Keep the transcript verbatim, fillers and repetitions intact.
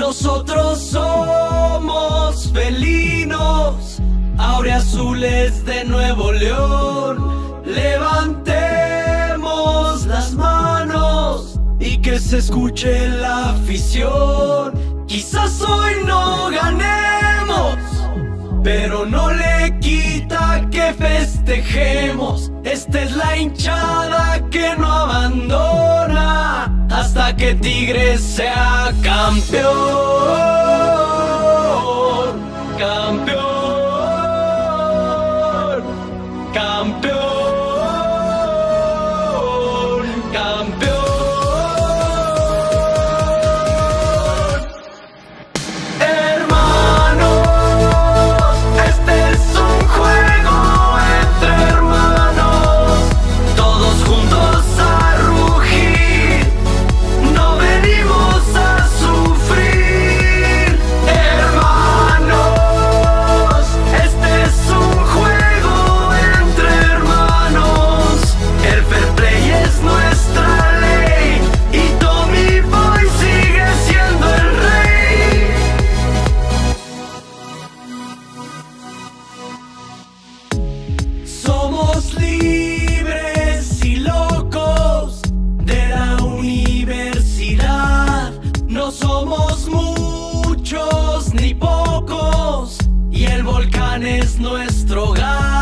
Nosotros somos felinos, auriazules de Nuevo León. Levantemos las manos y que se escuche la afición. Quizás hoy no ganemos, pero no le quita que festejemos. Esta es la hinchada que no abandona hasta que Tigres sea campeón. Campeón, campeón, campeón. Somos libres y locos de la universidad. No somos muchos ni pocos y el volcán es nuestro hogar.